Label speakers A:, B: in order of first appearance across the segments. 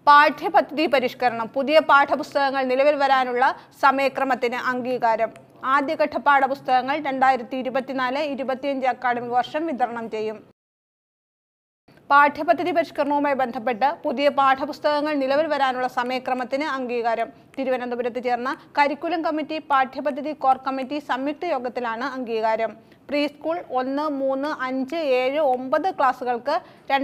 A: പാഠ്യപദ്ധതി പരിഷ്കരണം. പുതിയ പാഠപുസ്തകങ്ങൾ നിലവിൽ വരാനുള്ള സമയക്രമത്തിന് അംഗീകാരം. ആദ്യഘട്ട പാഠപുസ്തകങ്ങൾ 2024-25 അക്കാദമിക വർഷം വിതരണം ചെയ്യും. പാഠ്യപദ്ധതി പരിഷ്കരണവുമായി ബന്ധപ്പെട്ട് പുതിയ പാഠപുസ്തകങ്ങൾ നിലവിൽ വരാനുള്ള സമയക്രമത്തിന് അംഗീകാരം. തിരുവനന്തപുരത്ത് ചേർന്ന കരിക്കുലം കമ്മിറ്റി, പാഠ്യപദ്ധതി കോർ കമ്മിറ്റി സംയുക്ത യോഗത്തിലാണ് അംഗീകാരം. പ്രീ സ്കൂൾ 1, 3, 5, 7, 9 ക്ലാസുകൾക്ക്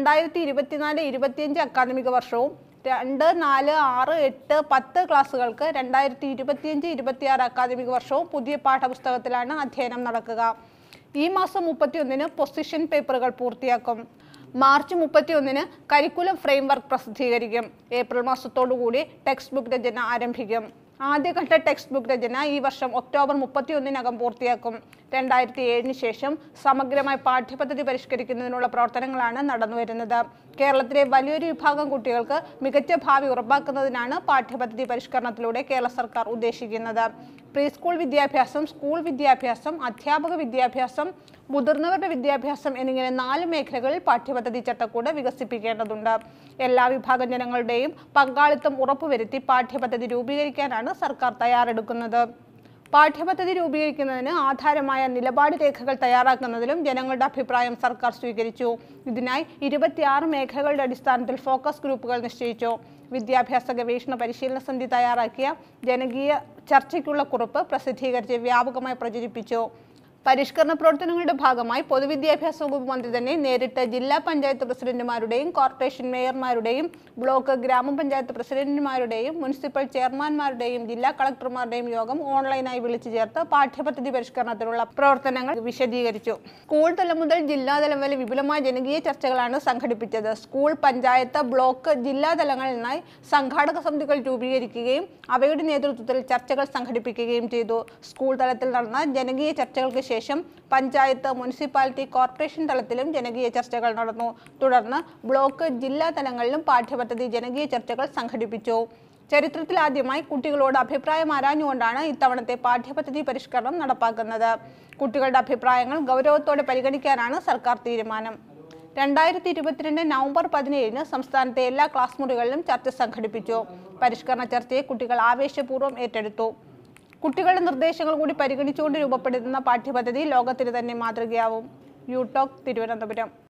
A: 2024-25 അക്കാദമിക വർഷവും 2, 4, 6, 8, 10 ക്ലാസുകൾക്ക് 2025-26 അക്കാദമിക വർഷവും പുതിയ പാഠപുസ്തകത്തിലാണ് അധ്യയനം നടക്കുക. ഈ മാസം 31-ന് പൊസിഷൻ പേപ്പറുകൾ പൂർത്തിയാക്കും. മാർച്ച് 31-ന് കരിക്കുലം ഫ്രെയിംവർക്ക് പ്രസിദ്ധീകരിക്കും. ഏപ്രിൽ മാസത്തോടുകൂടി ടെക്സ്റ്റ് ബുക്ക് രചന ആരംഭിക്കും. ആദ്യഘട്ട ടെക്സ്റ്റ് ബുക്ക് രചന ഈ വർഷം ഒക്ടോബർ 31-നകം പൂർത്തിയാക്കും. 2007-ന് ശേഷം സമഗ്രമായി പാഠ്യപദ്ധതി പരിഷ്കരിക്കുന്നതിനുള്ള പ്രവർത്തനങ്ങളാണ് നടന്നുവരുന്നത്. കേരളത്തിലെ വലിയൊരു വിഭാഗം കുട്ടികൾക്ക് മികച്ച ഭാവി ഉറപ്പാക്കുന്നതിനാണ് പാഠ്യപദ്ധതി പരിഷ്കരണത്തിലൂടെ കേരള സർക്കാർ ഉദ്ദേശിക്കുന്നത്. പ്രീ സ്കൂൾ വിദ്യാഭ്യാസം, സ്കൂൾ വിദ്യാഭ്യാസം, അധ്യാപക വിദ്യാഭ്യാസം, മുതിർന്നവരുടെ വിദ്യാഭ്യാസം എന്നിങ്ങനെ 4 മേഖലകളിൽ പാഠ്യപദ്ധതി ചട്ടക്കൂട് വികസിപ്പിക്കേണ്ടതുണ്ട്. എല്ലാ വിഭാഗം ജനങ്ങളുടെയും പങ്കാളിത്തം ഉറപ്പുവരുത്തി പാഠ്യപദ്ധതി രൂപീകരിക്കാനാണ് സർക്കാർ തയ്യാറെടുക്കുന്നത്. പാഠ്യപദ്ധതി രൂപീകരിക്കുന്നതിന് ആധാരമായ നിലപാട് രേഖകൾ തയ്യാറാക്കുന്നതിലും ജനങ്ങളുടെ അഭിപ്രായം സർക്കാർ സ്വീകരിച്ചു. ഇതിനായി 26 മേഖലകളുടെ അടിസ്ഥാനത്തിൽ ഫോക്കസ് ഗ്രൂപ്പുകൾ നിശ്ചയിച്ചു. വിദ്യാഭ്യാസ ഗവേഷണ പരിശീലന സമിതി തയ്യാറാക്കിയ ജനകീയ ചർച്ചയ്ക്കുള്ള കുറിപ്പ് പ്രസിദ്ധീകരിച്ച് വ്യാപകമായി പ്രചരിപ്പിച്ചു. പരിഷ്കരണ പ്രവർത്തനങ്ങളുടെ ഭാഗമായി പൊതുവിദ്യാഭ്യാസ വകുപ്പ് മന്ത്രി തന്നെ നേരിട്ട് ജില്ലാ പഞ്ചായത്ത് പ്രസിഡന്റുമാരുടെയും കോർപ്പറേഷൻ മേയർമാരുടെയും ബ്ലോക്ക് ഗ്രാമപഞ്ചായത്ത് പ്രസിഡന്റുമാരുടെയും മുനിസിപ്പൽ ചെയർമാൻമാരുടെയും ജില്ലാ കളക്ടർമാരുടെയും യോഗം ഓൺലൈനായി വിളിച്ചു ചേർത്ത് പാഠ്യപദ്ധതി പരിഷ്കരണത്തിനുള്ള പ്രവർത്തനങ്ങൾ വിശദീകരിച്ചു. സ്കൂൾ തലം മുതൽ ജില്ലാതലം വരെ വിപുലമായ ജനകീയ ചർച്ചകളാണ് സംഘടിപ്പിച്ചത്. സ്കൂൾ, പഞ്ചായത്ത്, ബ്ലോക്ക്, ജില്ലാ തലങ്ങളിലായി സംഘാടക സമിതികൾ രൂപീകരിക്കുകയും അവയുടെ നേതൃത്വത്തിൽ ചർച്ചകൾ സംഘടിപ്പിക്കുകയും ചെയ്തു. സ്കൂൾ തലത്തിൽ നടന്ന ജനകീയ ചർച്ചകൾക്ക് ശേഷം പഞ്ചായത്ത്, മുനിസിപ്പാലിറ്റി, കോർപ്പറേഷൻ തലത്തിലും ജനകീയ ചർച്ചകൾ നടന്നു. തുടർന്ന് ബ്ലോക്ക്, ജില്ലാ തലങ്ങളിലും പാഠ്യപദ്ധതി ജനകീയ ചർച്ചകൾ സംഘടിപ്പിച്ചു. ചരിത്രത്തിലാദ്യമായി കുട്ടികളോട് അഭിപ്രായം ആരാഞ്ഞുകൊണ്ടാണ് ഇത്തവണത്തെ പാഠ്യപദ്ധതി പരിഷ്കരണം നടപ്പാക്കുന്നത്. കുട്ടികളുടെ അഭിപ്രായങ്ങൾ ഗൗരവത്തോടെ പരിഗണിക്കാനാണ് സർക്കാർ തീരുമാനം. 2022 നവംബർ 17-ന് സംസ്ഥാനത്തെ എല്ലാ ക്ലാസ് മുറികളിലും ചർച്ച സംഘടിപ്പിച്ചു. പരിഷ്കരണ ചർച്ചയെ കുട്ടികൾ ആവേശപൂർവ്വം ഏറ്റെടുത്തു. കുട്ടികളുടെ നിർദ്ദേശങ്ങൾ കൂടി പരിഗണിച്ചുകൊണ്ട് രൂപപ്പെടുത്തുന്ന പാഠ്യപദ്ധതി ലോകത്തിന് തന്നെ മാതൃകയാവും. യൂടോക്ക്, തിരുവനന്തപുരം.